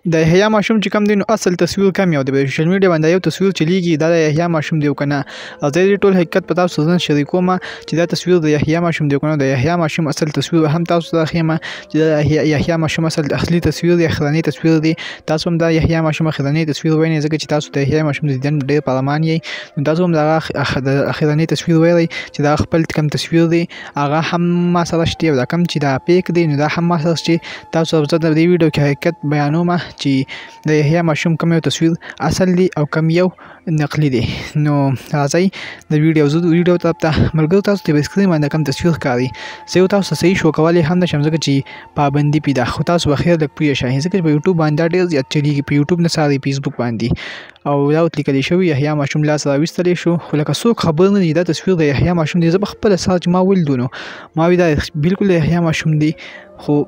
د یحیی ماشوم چې کوم دی نو اصل تصویر کم یو دی په سوشل میډیا باندې یو تصویر چلیږي دا د یحیی ماشوم دی کنه او د دې ټول حقیقت په تاسو سره شریکوم چې دا تصویر د یحیی ماشوم دی کنه د یحیی ماشوم اصل تصویر هم تاسو ته خیمه چې د یحیی ماشوم اصل اصلي تصویر دی اخراني تصویر دی تاسو هم د یحیی ماشوم اخراني تصویر وینئ ځکه چې تاسو د یحیی ماشوم د دیدن ډېر پرمان یې نو تاسو هم د اخراني تصویر ویلی چې دا خپل کوم تصویر دی هغه هم ما سره شته او دا کوم چې دا پیک دی نو دا هم ما سره شته تاسو زه د دې ویډیو کې حقیقت بیانوم چې د یحیی ماشوم کوم یو تصویر اصل دی او کوم یو نقلی دی نو راځئ د ویډیو طرف ته ملګرو تاسو ته په سکرین باندې کوم تصویر ښکاري زه تاسو صحیح شو کولی هم نشم ځکه چې پابندي پیدا خو تاسو بخیر لږ پوه شئ ځکه چې په یوټیوب باندې ډېر زیات چلیږي په یوټیوب نه ساري فیسبوک باندې او دا لیکلی شوی یحیی ماشوم لاس راویستلی شو خو لکه څوک خبر نه دي دا تصویر د یحیی ماشوم دی زه په خپله سرچ ما ولیدو نو ما وی دا بالکل د یحیی ماشوم دی خو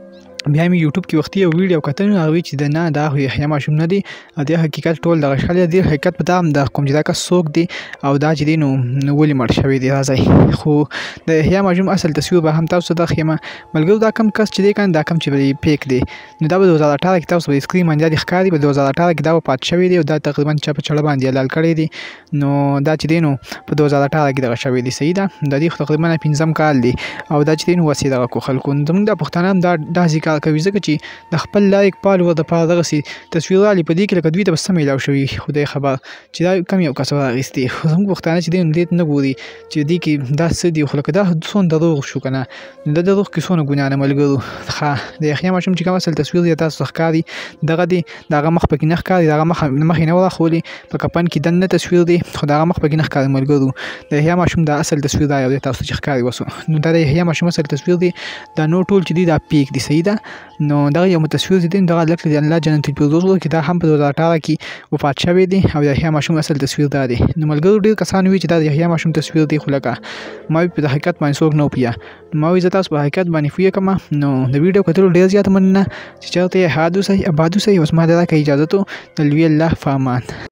بیا مې یوټیوب کې وختي یو ویډیو کتل نو هغه چې د نه دا خو یحیی ماشوم نه دی او د حقیقت ټول دغه شخړې دی حقیقت په دا هم د کوم چې دا کس څوک دی او دا چې دی نو ولې مړ شوی دی راځئ خو د یحیی ماشوم اصل تصویر به هم تاسو ته ښیمه ملګرو دا کم کس چې دی کنه دا کم چې پیک دی نو دا به 2018 کې تاسو په سکرین باندې ښکاري په 2018 کې دا پات شوی دی او دا تقریبا چا په چړه باندې لال کړی دی نو دا چې دی نو په 2018 کې دغه شوی دی صحیح ده د دې تقریبا 15 کال دی او دا چې دی نو وسې دغه کو خلکو زموږ د پښتانه هم دا ذکر کوي ځکه چې د خپل لایک فالوور د پاره دغه تصویر علي په دې کې لکه دوی ته بس سمې لاو شوي خدای خبر چې دا کم یو کس راغیستي خو زموږ پښتانه چې دی دې نه ګوري چې دې کې دا څه دی خو لکه دا څونه دروغ شو کنه د دروغ کې څونه ګناه نه ملګرو ښه د یحیی ماشوم چې کوم اصل تصویر دی تاسو ښکاري دغه دی دغه مخ پکې نه ښکاري دغه مخ نه وراخولي په کپن کې دننه تصویر دی خو دغه مخ پکې نه ښکاري ملګرو د یحیی ماشوم د اصل تصویر دا یو تاسو چې ښکاري وسو نو دا د یحیی ماشوم اصل تصویر دی دا نو ټول چې دی دا پیک دی صحیح ده نو دا یو تصویر دی دغه لکه د الله جنت الفردوس کې دا هم په 2018 کې وفات شوی دی او د یحیی ماشوم اصل تصویر دا دی نو ملګرو ډېر کسان وی چې دا د یحیی ماشوم تصویر دی خو لکه ما په حقیقت باندې څوک نه پوهیږي ما وی زه تاسو په حقیقت باندې پوهیږم نو د ویډیو کتلو ډېر زیات مننه چې چېرته یې آباد اوسئ اوس ما دا کوي اجازه تو د لوی الله په امان